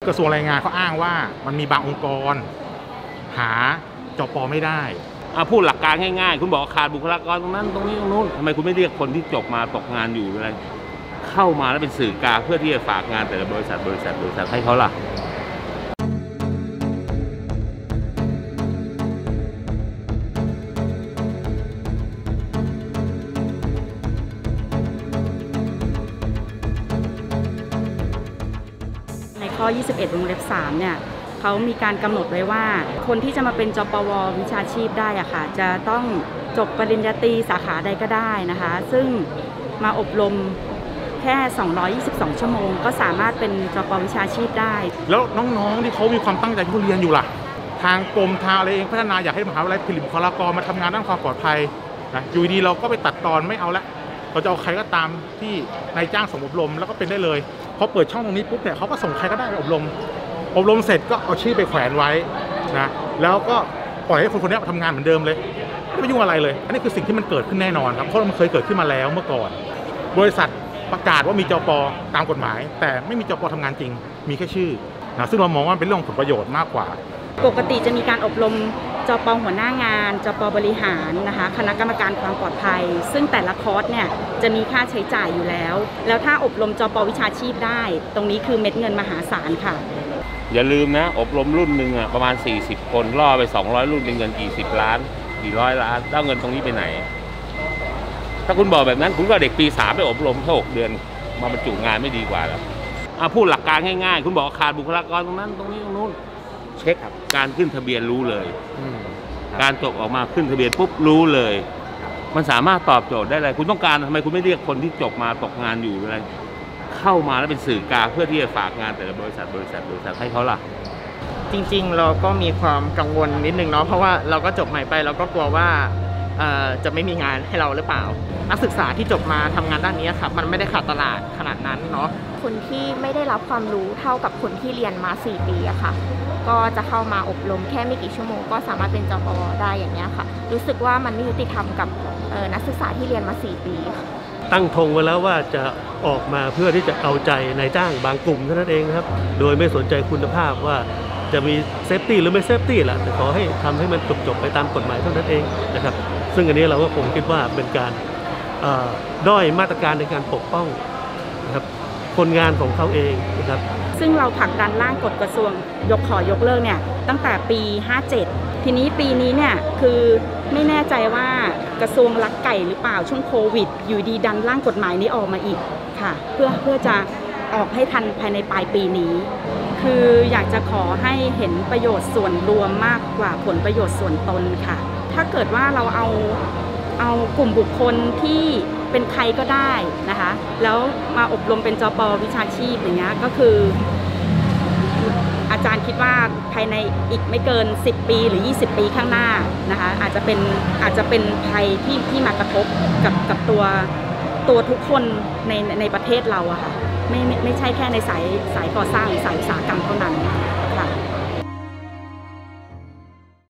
กระทรวงแรงงานเขาอ้างว่ามันมีบางองค์กรหาจป.ไม่ได้พูดหลักการง่ายๆคุณบอกขาดบุคลากรตรงนั้นตรงนี้ตรงนู้นทำไมคุณไม่เรียกคนที่จบมาตกงานอยู่อะไรเข้ามาแล้วเป็นสื่อกลางเพื่อที่จะฝากงานแต่ละบริษัทให้เขาล่ะในข้อ 21 วงเล็บ 3 เนี่ยเขามีการกำหนดไว้ว่าคนที่จะมาเป็นจปว.วิชาชีพได้อะค่ะจะต้องจบปริญญาตรีสาขาใดก็ได้นะคะซึ่งมาอบรมแค่222 ชั่วโมงก็สามารถเป็นจป.วิชาชีพได้แล้วน้องๆที่เขามีความตั้งใจที่เขาเรียนอยู่ล่ะทางกรมทางอะไรเองพัฒนาอยากให้มหาวิทยาลัยผลิตบุคลากรมาทำงานด้านความปลอดภัยนะอยู่ดีเราก็ไปตัดตอนไม่เอาละเราจะเอาใครก็ตามที่นายจ้างส่งอบรมแล้วก็เป็นได้เลยพอเปิดช่องตรงนี้ปุ๊บเนี่ยเขาก็ส่งใครก็ได้ไปอบรมเสร็จก็เอาชื่อไปแขวนไว้นะแล้วก็ปล่อยให้คนนี้ทำงานเหมือนเดิมเลยไม่ยุ่งอะไรเลยอันนี้คือสิ่งที่มันเกิดขึ้นแน่นอนครับเพราะมันเคยเกิดขึ้นมาแล้วเมื่อก่อนบริษัทประกาศว่ามีจป.ตามกฎหมายแต่ไม่มีจป.ทำงานจริงมีแค่ชื่อนะซึ่งเรามองว่าเป็นเรื่องผลประโยชน์มากกว่าปกติจะมีการอบรมจป.หัวหน้างานจป.บริหารนะคะคณะกรรมการความปลอดภัยซึ่งแต่ละคอร์สเนี่ยจะมีค่าใช้จ่ายอยู่แล้วถ้าอบรมจป.วิชาชีพได้ตรงนี้คือเม็ดเงินมหาศาลค่ะอย่าลืมนะอบรมรุ่นหนึ่งประมาณ40คนล่อไป200รุ่นเป็นเงินกี่สิบล้านกี่ร้อยล้านแล้วเงินตรงนี้ไปไหนถ้าคุณบอกแบบนั้นคุณก็เด็กปี3ไปอบรมแค่6 เดือนมาบรรจุงานไม่ดีกว่าหรอพูดหลักการง่ายๆคุณบอกขาดบุคลากรตรงนั้นตรงนี้ตรงนู้นเช็คการขึ้นทะเบียนรู้เลยการจบออกมาขึ้นทะเบียนปุ๊บรู้เลยมันสามารถตอบโจทย์ได้เลยคุณต้องการทำไมคุณไม่เรียกคนที่จบมาตกงานอยู่อะไรเข้ามาแล้วเป็นสื่อกลางเพื่อที่จะฝากงานแต่ละบริษัทให้เขาล่ะจริงๆเราก็มีความกังวลนิดนึงเนาะเพราะว่าเราก็จบใหม่ไปเราก็กลัวว่าจะไม่มีงานให้เราหรือเปล่านักศึกษาที่จบมาทำงานด้านนี้ครับมันไม่ได้ขาดตลาดขนาดนั้นเนาะคนที่ไม่ได้รับความรู้เท่ากับคนที่เรียนมา4 ปีอะค่ะก็จะเข้ามาอบรมแค่ไม่กี่ชั่วโมงก็สามารถเป็นจป.ได้อย่างเงี้ยค่ะรู้สึกว่ามันไม่ยุติธรรมกับนักศึกษาที่เรียนมา4 ปีค่ะตั้งธงไว้แล้วว่าจะออกมาเพื่อที่จะเอาใจนายจ้างบางกลุ่มเท่านั้นเองครับโดยไม่สนใจคุณภาพว่าจะมีเซฟตี้หรือไม่เซฟตี้แหละแต่ขอให้ทำให้มันจบไปตามกฎหมายเท่านั้นเองนะครับซึ่งอันนี้เราก็คงคิดว่าเป็นการด้อยมาตรการในการปกป้องนะครับคนงานของเขาเองนะครับซึ่งเราผลักดันร่างกฎกระทรวงขอยกเลิกเนี่ยตั้งแต่ปี 57ทีนี้ปีนี้เนี่ยคือไม่แน่ใจว่ากระทรวงลักไก่หรือเปล่าช่วงโควิดอยู่ดีดันร่างกฎหมายนี้ออกมาอีกค่ะเพื่อจะออกให้ทันภายในปลายปีนี้คืออยากจะขอให้เห็นประโยชน์ส่วนรวมมากกว่าผลประโยชน์ส่วนตนค่ะถ้าเกิดว่าเราเอากลุ่มบุคคลที่เป็นใครก็ได้นะคะแล้วมาอบรมเป็นจป.วิชาชีพอย่างเงี้ยก็คืออาจารย์คิดว่าภายในอีกไม่เกิน10 ปีหรือ20 ปีข้างหน้านะคะอาจจะเป็นภัยที่มากระทบกับตัวทุกคนในประเทศเราอะค่ะไม่ใช่แค่ในสายก่อสร้างหรือสายอุตสาหกรรมเท่านั้นค่ะ